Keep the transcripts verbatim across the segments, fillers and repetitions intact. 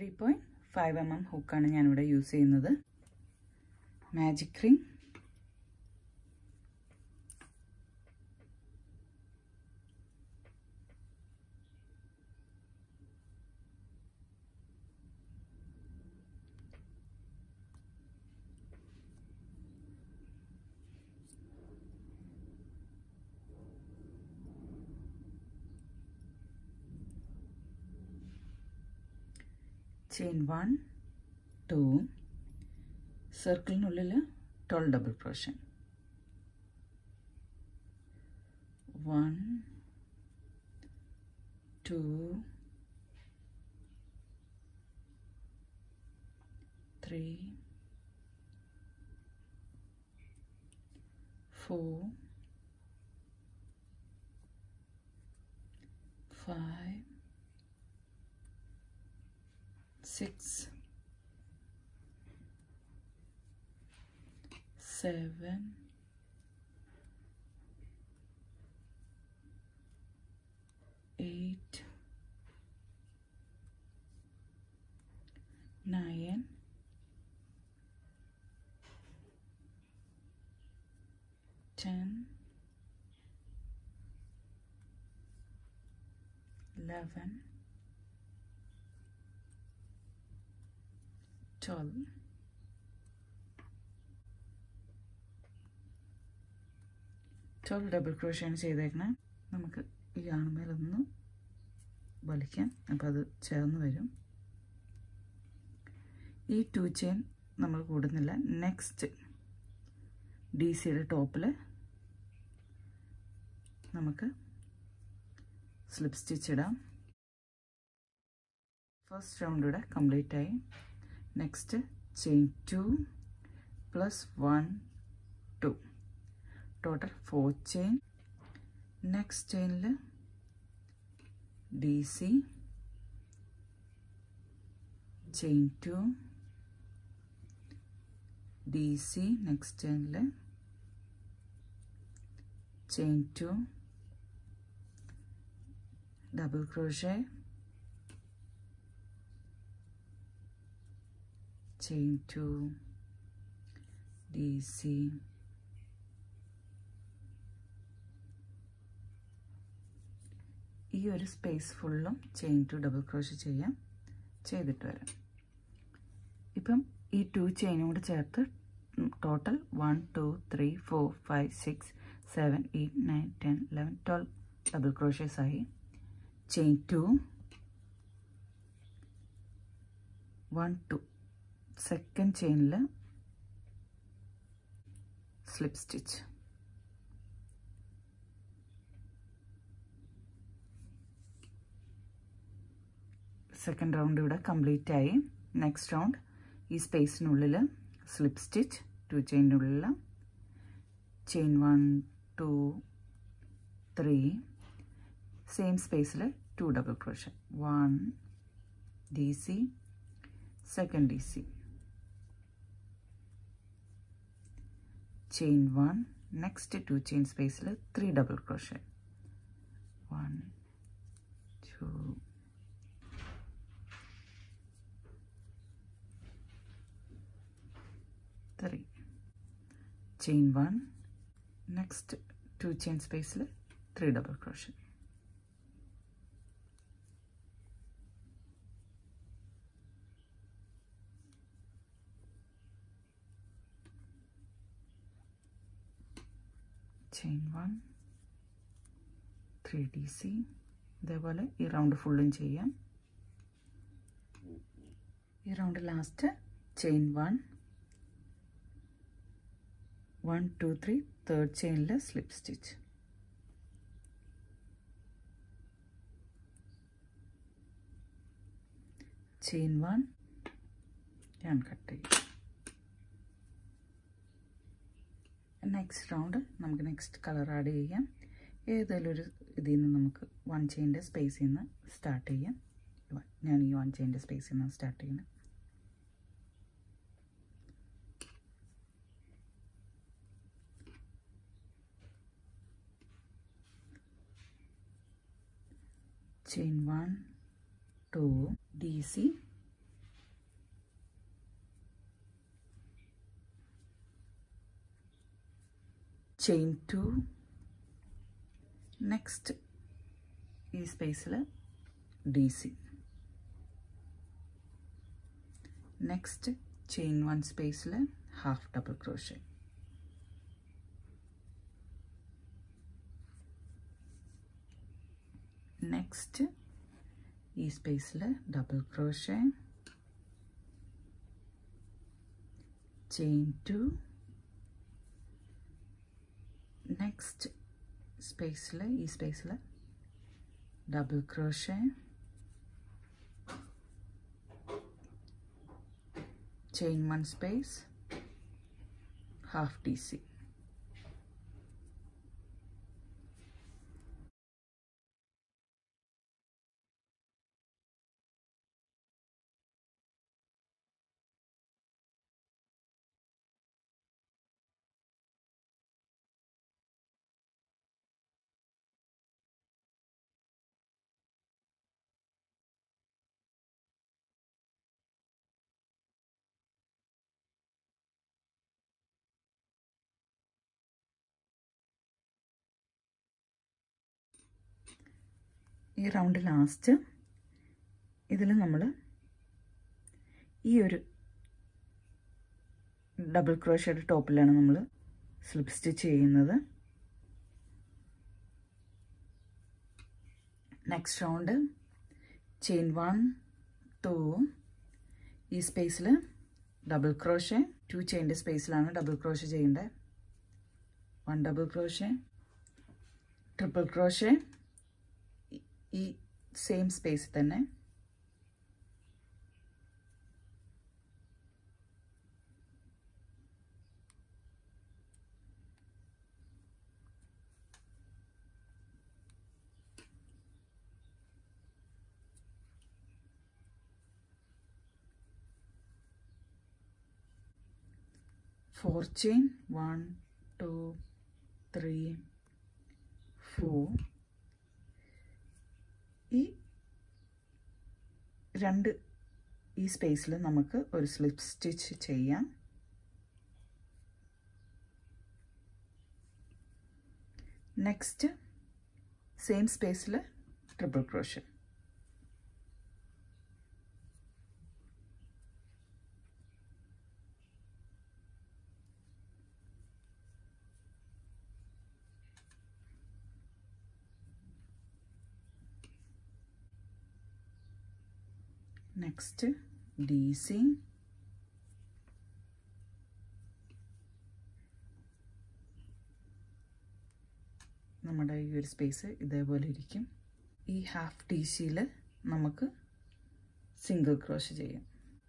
Three point five M M ഹുക്കാണ് ഞാനിവിടെ use ചെയ്യുന്നത്. Magic ring, chain one two, സർക്കിളിനുള്ളിൽ twelve double crochet, one two three four five six, seven, eight, nine, ten, eleven, twelve, twelve double ക്രോഷ്യാണ് ചെയ്തേക്കണേ. നമുക്ക് ഈ ആണുമേലൊന്ന് വലിക്കാം, അപ്പോൾ അത് ചേർന്ന് വരും. ഈ ടു ചെയിൻ നമ്മൾ കൂടുന്നില്ല. നെക്സ്റ്റ് ഡി സിയുടെ ടോപ്പിൽ നമുക്ക് സ്ലിപ്പ് സ്റ്റിച്ച് ഇടാം. ഫസ്റ്റ് റൗണ്ട് ഇവിടെ കംപ്ലീറ്റ് ആയി. Next chain two plus one two, total four chain. Next ചെയിനിൽ D C, chain two, D C, next ചെയിനിൽ chain two, double crochet, chain two, D C, ഈ ഒരു സ്പേസ് ഫുള്ളും chain two double crochet ചെയ്യാം. ചെയ്തിട്ട് വരാം. ഇപ്പം ഈ ടു ചെയിനും കൂടെ ചേർത്ത് total one two three four five six seven eight nine ten eleven twelve double crochets ആയി. Chain two, one two, second ചെയിനിൽ സ്ലിപ്പ് സ്റ്റിച്ച്, സെക്കൻഡ് റൗണ്ട് ഇവിടെ കംപ്ലീറ്റ് ആയി. നെക്സ്റ്റ് റൗണ്ട് ഈ സ്പേസിനുള്ളിൽ സ്ലിപ്പ് സ്റ്റിച്ച്, ടു ചെയിൻ്റെ ഉള്ളിൽ chain one two three, same സ്പേസിൽ two double crochet, one D C, second D C, chain one, next two chain space le three double crochet, one, two, three, chain one, next two chain space le three double crochet, chain one, three D C. ഇതേപോലെ ഈ round ഫുള്ളും ചെയ്യാം. ഈ round last chain one, one two three, third ചെയിനിൽ slip stitch, chain one, ഞാൻ cut ചെയ്യും. Next round നമുക്ക് next colour add ചെയ്യാം. ഏതെങ്കിലും ഒരു ഇതിൽ നിന്ന് നമുക്ക് വൺ ചെയിൻ്റെ സ്പേസിൽ നിന്ന് സ്റ്റാർട്ട് ചെയ്യാം. ഞാൻ ഈ വൺ ചെയിൻ്റെ സ്പേസിൽ നിന്ന് സ്റ്റാർട്ട് ചെയ്യുന്നത്. Chain one two, D C, chain two, next ഈ സ്പേസിൽ D C, next chain one സ്പേസിൽ half double crochet, next ഈ സ്പേസിൽ double crochet, chain two, next സ്പേസിൽ ഈ സ്പേസിൽ double crochet, chain one space, half D C. ഈ റൗണ്ട് ലാസ്റ്റ് ഇതിൽ നമ്മൾ ഈ ഒരു ഡബിൾ ക്രോഷയുടെ ടോപ്പിലാണ് നമ്മൾ സ്ലിപ്പ് സ്റ്റിച്ച് ചെയ്യുന്നത്. Next round chain one two, ഈ സ്പേസിൽ ഡബിൾ ക്രോഷേ, ടു ചെയിൻ്റെ സ്പേസിലാണ് ഡബിൾ ക്രോഷേ ചെയ്യേണ്ടത്. One double crochet, triple crochet, ഈ സെയിം സ്പേസ് തന്നെ four chain, one, two, three, four. ഈ രണ്ട് ഈ സ്പേസിൽ നമുക്ക് ഒരു സ്ലിപ്പ് സ്റ്റിച്ച് ചെയ്യാം. നെക്സ്റ്റ് സെയിം സ്പേസിൽ triple crochet. Next D C, നമ്മുടെ ഈ ഒരു സ്പേസ് ഇതേപോലെ ഇരിക്കും. ഈ ഹാഫ് D Cയിൽ നമുക്ക് സിംഗിൾ ക്രോഷേ ചെയ്യാം.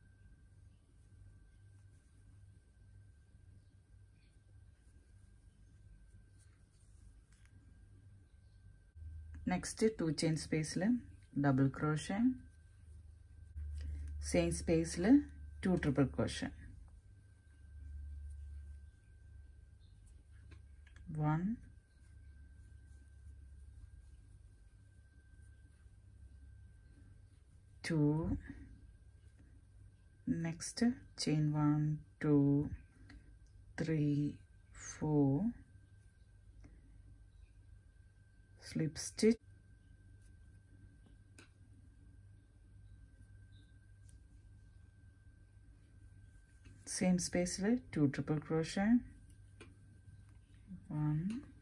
നെക്സ്റ്റ് ടു ചെയിൻ സ്പേസിൽ ഡബിൾ ക്രോഷേ, സെയിം സ്പേസിൽ two triple crochet, one, two, next chain one, two, three, four, slip stitch, same space le two triple crochet, one,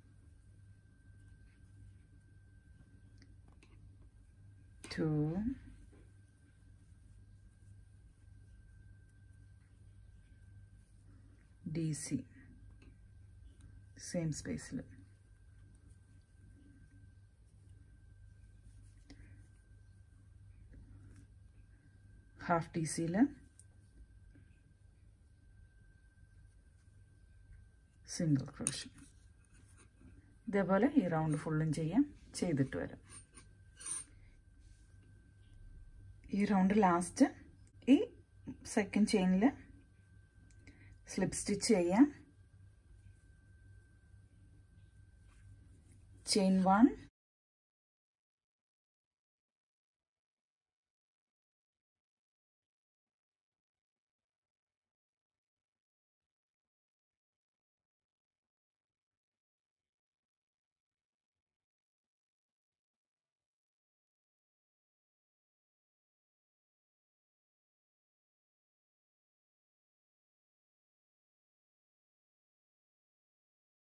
two, D C, same space le half D C le single crochet. ഇതേപോലെ ഈ round ഫുള്ളും ചെയ്യാം. ചെയ്തിട്ട് വരാം. ഈ round last ഈ second ചെയിനിൽ slip stitch ചെയ്യാം. Chain one,